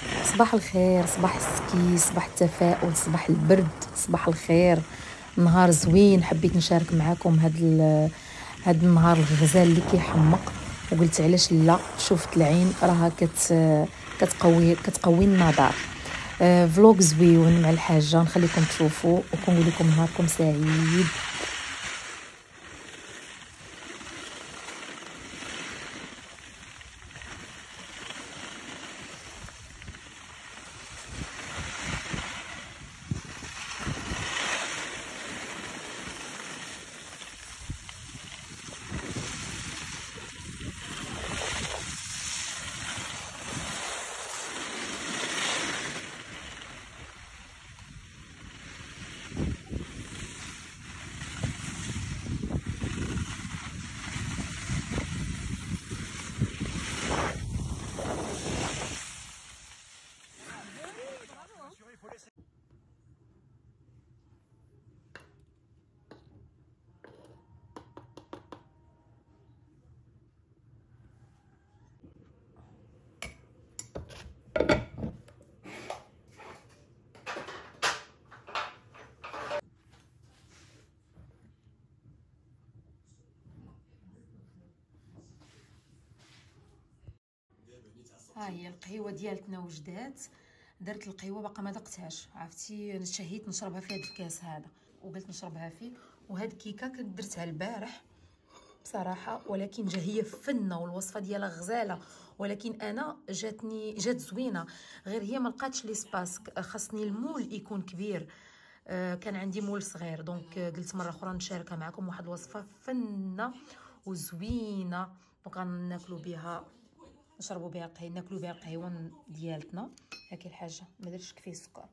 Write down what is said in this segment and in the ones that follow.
صباح الخير، صباح السكي، صباح التفاؤل، صباح البرد، صباح الخير. نهار زوين، حبيت نشارك معكم هاد النهار الغزال اللي كيحمق، وقلت علاش لا. شفت العين راها كتقوي النظر. فلوق زويون مع الحاجه، نخليكم تشوفوا وكنقول لكم نهاركم سعيد. ها هي القهيوه ديالتنا وجدات. درت القهوه باقا ما دقتهاش، عرفتي نشهيت نشربها في هذا الكاس هذا وقلت نشربها فيه. وهاد الكيكه كنت درتها البارح بصراحه، ولكن جا هي فنه والوصفه ديالها غزاله، ولكن انا جات زوينه، غير هي ما لقاتش لي سباس. خاصني المول يكون كبير، كان عندي مول صغير، دونك قلت مره اخرى نشاركها معكم. واحد الوصفه فنه وزوينه، دونك غناكلوا بها، نشربوا بها قهوه، ناكلوا بها القهوه ديالتنا. هاكي الحاجه ما درتش كفايه السكر.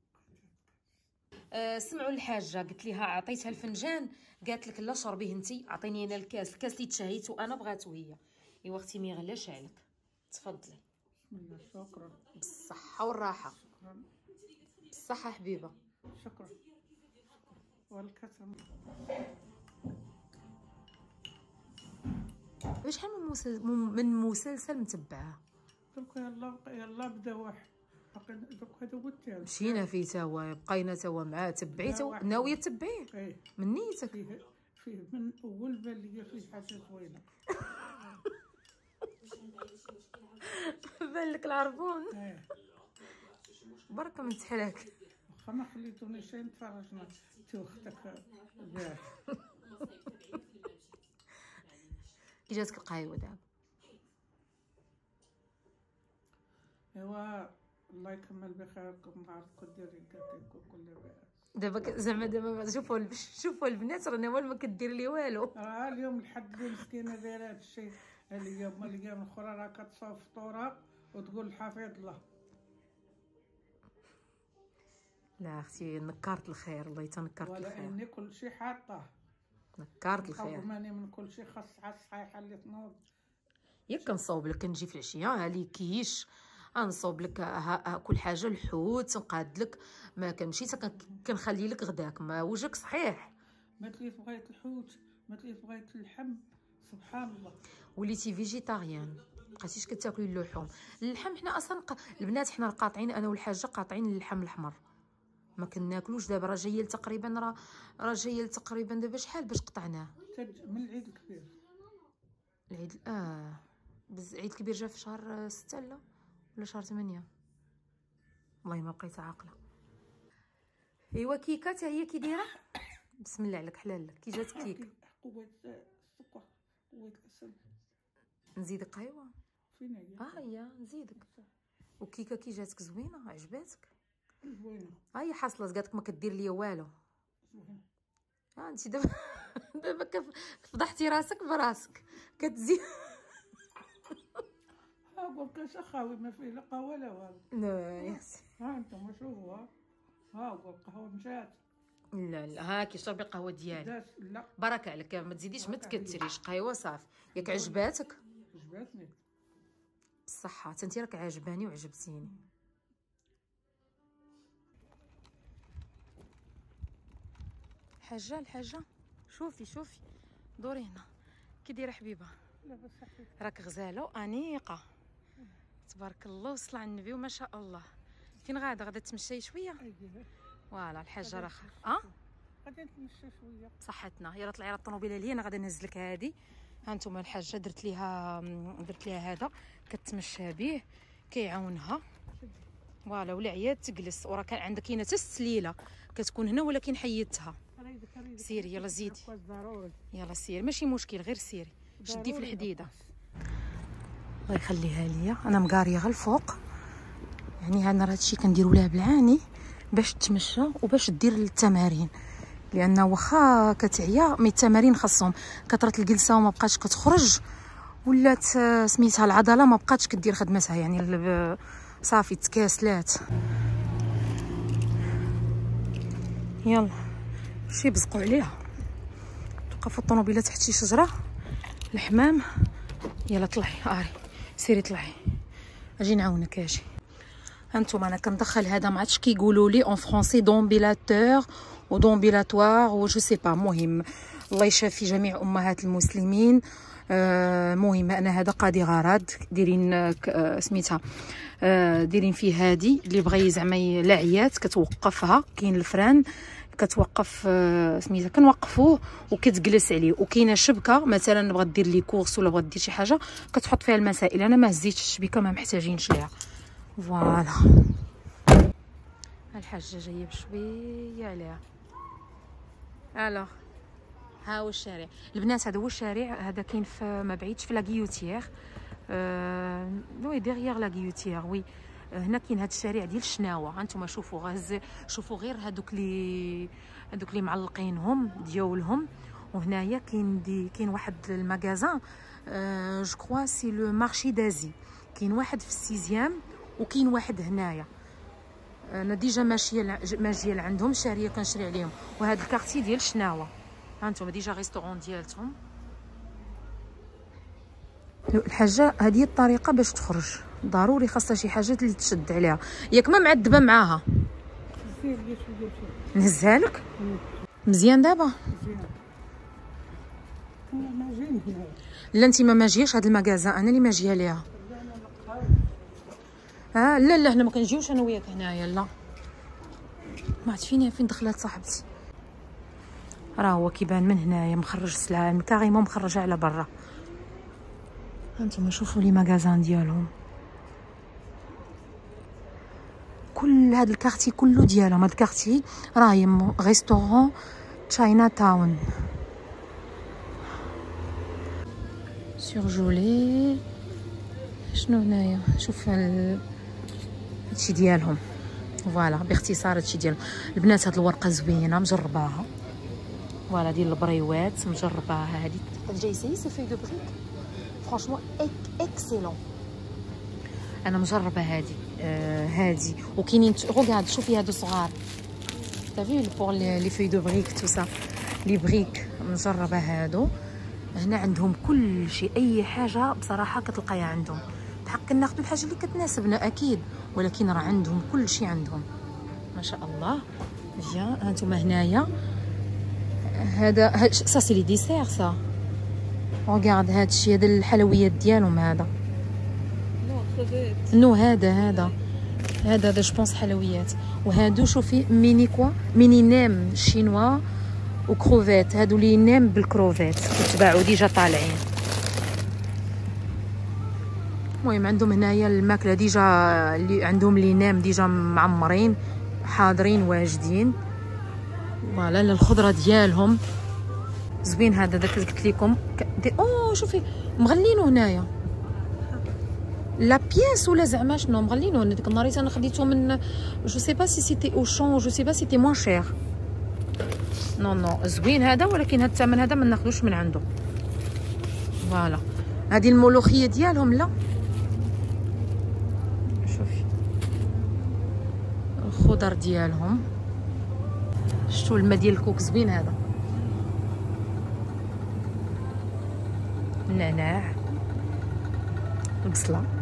سمعوا الحاجه، قلت لها عطيتها الفنجان، قالت لك لا شربيه انتي، عطيني انا الكاس اللي تشهيته انا بغاتو هي. ايوا اختي ما يغلاش عليك، تفضلي. بسم الله. شكرا. بالصحه والراحه. شكرا. بالصحه حبيبه. شكرا. والكثر. شحال من مسلسل متبعه. دوك يلا بدا واحد، دوك هذا هو الثالث. مشينا فيه توا، بقينا توا معاه، تبعيته، ناويه تبعيه. ايه من نيتك. فيه من اول بان لي فيه حاجه زوينه. بان لك العربون. ايه برك من تحلك. واخا ما خليتونيش نتفرجنا انت واختك البارح. كي جاتك القهوه دابا؟ ايوا الله يكمل بخيركم، نهاركم ديري كاتيكو كل بارح. دابا زعما دابا شوفوا البنات رانا ما كدير لي والو. اليوم الحد اللي مسكينه دايره هذا الشيء. اليوم الاخرى راه كتصاوب فطوره وتقول الحفيظ الله. لا اختي نكرت الخير، الله يتنكرت الخير. ولا اني كل شيء حاطه، نكرت الخير. ماني من كل شيء خاص على الصحيحه اللي تنوض. ياك كنصاوب لك، كنجي في العشيه هالي كيش غنصاوب لك كل حاجه، الحوت نقاد لك، ما كنمشي كنخلي لك غداك، ما وجهك صحيح. ما تليت بغيت الحوت، ما تليت بغيت اللحم، سبحان الله. وليتي فيجيتاريان، مابقيتيش كتاكلي اللحوم. اللحم حنا اصلا البنات حنا قاطعين، انا والحاجه قاطعين اللحم الاحمر، ما كناكلوش. دابا راه جايه تقريبا، راه جايه تقريبا دابا شحال باش قطعناه؟ من العيد الكبير. العيد العيد الكبير جا في شهر 6 لا ولا شهر 8؟ والله ما بقيت عاقله. ايوا كيكه حتى هي كي دايره. بسم الله عليك، حلال لك. كي جات كيك قوه السكر، قوه العسل. نزيدك قهوه؟ فين هي؟ هي نزيدك. وكيكه كي جاتك زوينه، عجباتك؟ زوينه. هي حصلت قالت لك ما كدير ليا والو. زوينه. انت دابا دابا فضحتي راسك براسك كتزيد. قلت لك اخاوي ما فيه لا قهوه لا والو. لا يا اختي، انتم شوفوا، قول القهوه مشات. لا هاكي شربي القهوه ديالي. لا بركه عليك، ما تزيديش ما تكثريش قهوه صافي. ياك عجباتك؟ عجبتني بالصحه، انت راك عجباني وعجبتيني. الحاجه شوفي دوري هنا كي دايره حبيبه. لا بس راك غزاله وانيقه، تبارك الله وصل على النبي وما شاء الله. فين غادا تمشي شويه؟ فوالا الحاجه راه غادي نتمشى شويه بصحتنا. يلا طلعي على الطوموبيله اللي انا غادي نهز لك هذه. ها انتم الحاجه درت ليها هذا كتمشى به كيعاونها. فوالا ولا عيات تجلس وراه كان عندك كاينه حتى السليله كتكون هنا ولكن حيدتها. سيري يلا زيدي يلا سيري ماشي مشكل غير سيري شدي في الحديده. الله يخليها ليا انا مقاريه غير الفوق يعني انا راه هادشي كنديروا لها بالعاني باش تمشى وباش دير التمارين لان واخا كتعيا مي التمارين خاصهم كثره الجلسه وما بقاتش كتخرج ولات سميتها العضله ما بقاتش كدير خدمتها يعني صافي تكاسلات. يلا شي بزقوا عليها توقفوا الطوموبيله تحت شي شجره الحمام. يلا طلعي اري سيري طلعي اجي نعاونك اجي. هانتوما انا كندخل هذا ما عرفتش كيقولوا لي اون فرونسي دومبيلاتور و دومبيلاتوار و جو سي با. مهم الله يشافي جميع امهات المسلمين. مهم انا هذا قاضي غرض دايرين سميتها دايرين فيه هادي اللي بغى زعما لا عيات كتوقفها كاين الفران كتوقف سميتها كنوقفوه وكتجلس عليه وكاينه شبكه مثلا بغات دير لي كورس ولا بغات دير شي حاجه كتحط فيها المسائل. انا ما هزيتش الشبكه ما محتاجينش ليها. فوالا الحاجه جايه بشويه عليها. الوغ ها هو الشارع البنات هذا هو الشارع هذا كاين في ما بعيدش في لا غيوتيير وي ديغيغ لا غيوتيير وي هنا كاين هذا الشارع ديال الشناوه. هانتوما شوفوا شوفوا غير هذوك اللي معلقينهم ديالهم. وهنايا كاين واحد المغازان جو كروا سي لو مارشي دازي كاين واحد في السيزيام وكاين واحد هنايا. انا ديجا ماشيه لعندهم شاريه كنشري عليهم. وهذا الكارتي ديال الشناوه هانتوما ديجا ريستورون ديالتهم. الحاجه هذه الطريقه باش تخرج ضروري خاصها شي حاجه اللي تشد عليها ياك ما معذبه معاها. نهزها لك مزيان دابا لا انت ما ماجياش هاد المغازا انا اللي ماجيه ليها. لا لا هنا ما كنجيوش انا وياك هنايا لا ما عرفت فين دخلات صاحبتي. راه هو كيبان من هنايا مخرج السلعه كاريمون مخرجه على برا. هانتوما شوفوا لي مغازان ديالهم كل هذا الكارتي كله ديالهم. هذا الكارتي راهي ريستورون تشاينا تاون سورجولي. شنو هنايا شوف هادشي ديالهم. فوالا باختصار هادشي ديالهم البنات. هاد الورقه زوينه مجرباها فوالا ديال البريوات مجرباها. هادي جاي سي في دو بريك فرانشمون اكسيلون. انا مجربه هادي وكاينين ريغارد شوفي هادو صغار تافي بور لي في دو بريك تو سا لي بريك مجربه هادو. هنا عندهم كل شيء اي حاجه بصراحه كتلقايها عندهم بحق ناخذ الحاجه اللي كتناسبنا اكيد ولكن راه عندهم كل شيء عندهم ما شاء الله. فيان هانتوما هنايا هذا سا سي لي ديسير سا ريغارد هادشي هذا الحلويات ديالهم. هذا نو هذا جو بونس حلويات. وهادو شوفي ميني نام شينوا وكروفيت. هادو لي نام بالكروفيت كتباعوا ديجا طالعين. المهم عندهم هنايا الماكله ديجا اللي عندهم لي نام ديجا معمرين حاضرين واجدين. فوالا الخضره ديالهم زوين. هذا داك قلت لكم شوفي مغلينو هنايا لا بياس ولا زعما شنو مغلينو. ديك النهار انا خديته من جو سي با سي سيتي اوشون جو سي با سيتي موان شير. نو زوين هذا ولكن هذا الثمن هذا ما ناخذوش من عنده. فوالا هذه الملوخيه ديالهم لا شوفي الخضر ديالهم. شفتوا الماء ديال الكوك زوين. هذا النعناع البصله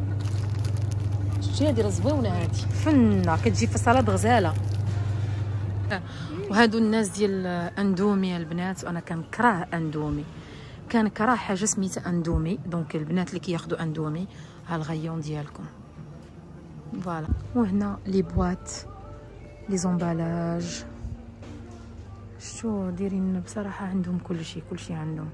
شتي هذه راه زوينه هذه فنه كتجي في صلاد غزاله. وهادو الناس ديال اندومي البنات. وانا كنكره اندومي كنكره حاجه سميتها اندومي. دونك البنات اللي كياخذوا اندومي ها الغيون ديالكم فوالا. وهنا لي بواط لي زومبالاج، شتو دايرين بصراحه عندهم كلشي عندهم.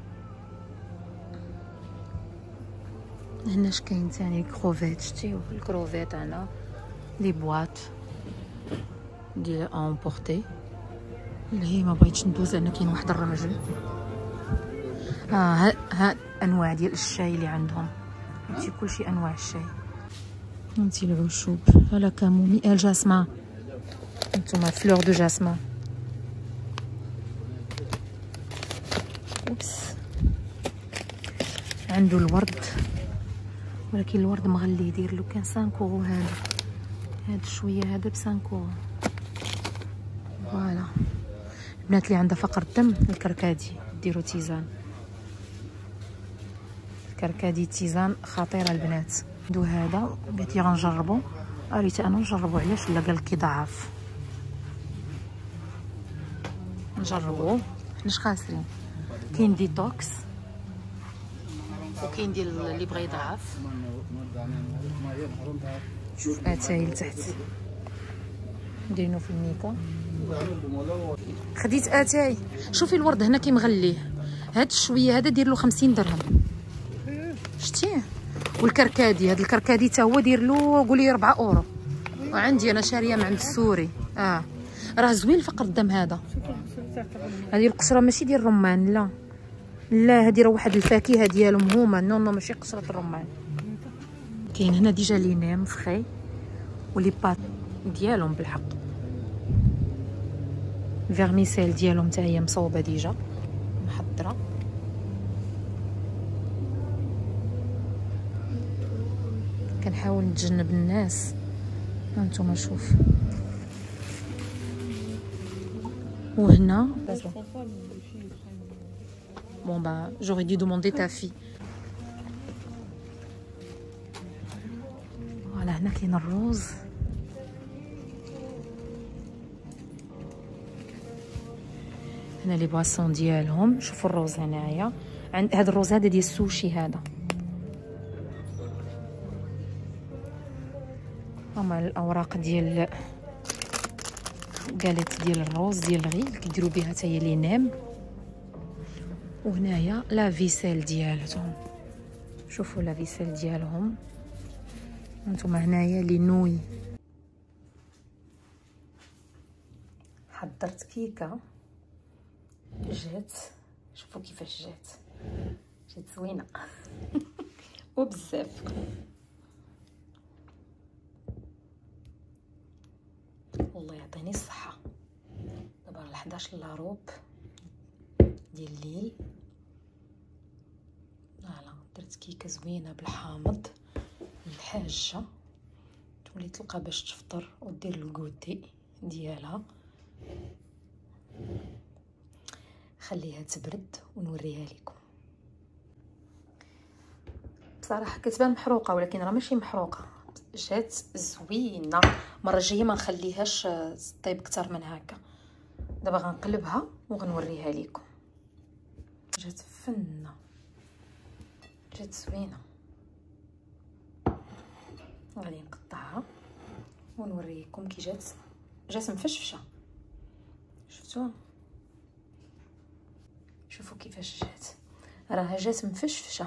هنا اش كاين ثاني كروفيت، شتيو الكروفيت هنا لي بواط ديال امبورتي اللي هي ما بغيتش ندوز لان كاين واحد الراجل. ها انواع ديال الشاي اللي عندهم، هادشي كلشي انواع الشاي. هانتي العشوب، ها كامومي الجاسما، هانتوما فلور دو جاسما. اوبس عنده الورد، ولكن الورد مغلي، يدير له كان 5 اورو. هذا شويه هذا ب 5 اورو. فوالا البنات اللي عندها فقر الدم الكركادي ديروا تيزان، الكركادي تيزان خطيره البنات. ندو هذا قالت لي غنجربو، قالت انا نجربو علاش لا، قال لك ضعف نجربوه حناش خاسرين. كاين ديتوكس وكاين ديال اللي بغى يضعف. شوف اتاي لتحت دايرينو في الميكا. خديت اتاي، شوفي الورد هنا كي مغليه، هاد شويه هذا دير له 50 درهم شتيه. والكركادي، هاد الكركادي حتى هو دير له قولي 4 اورو. وعندي انا شاريه من عند السوري. راه زوين فقر الدم هذا. هذه القشره ماشي ديال الرمان، لا لا، هذه راه واحد الفاكهه ديالهم هما، نو ماشي قشره الرمان. كاين هنا ديجا لي نيم فخي ولي بات ديالهم بالحق، فيرميسيل ديالهم حتى هي مصوبه ديجا محضره. كنحاول نتجنب الناس، هانتوما شوف. وهنا bon bah j'aurais dû demander ta fille. voilà هنا كاين الروز، هنا لي بواسون ديالهم. شوفوا الروز هنايا، عند هذا الروز هذا ديال السوشي، هذا هما الاوراق ديال قالت ديال الروز ديال الغيل كيديروا بها حتى هي لي نيم. وهنايا لا فيسيل ديالهم، شوفوا لا فيسيل ديالهم. هانتوما هنايا لي نوي. حضرت كيكه جات، شوفوا كيفاش جات زوينه وبزاف. الله يعطيني الصحه. دابا 11 لاروب ديال الليل. فوالا درت كيكه زوينه بالحامض للحاجه، تولي تلقى باش تفطر ودير الكوتي ديالها. خليها تبرد ونوريها لكم. بصراحه كتبان محروقه ولكن راه ماشي محروقه، جات زوينه. المره الجايه ما نخليهاش طيب اكثر من هكا. دابا غنقلبها وغنوريها لكم. جات فنه، جات زوينه. غادي نقطعها ونوريكم كي جات مفشفشه. شفتوها؟ شوفوا كيفاش جات، راها جات مفشفشه.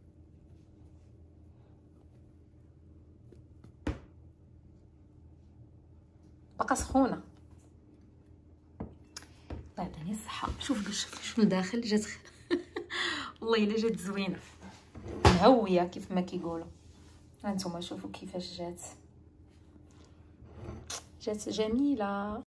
بقى سخونه. الله يعطيني الصحه. شوف من داخل جات والله الا جات زوينه مهويه كيف ما كيقولوا. هانتوما شوفوا كيفاش جات جميله.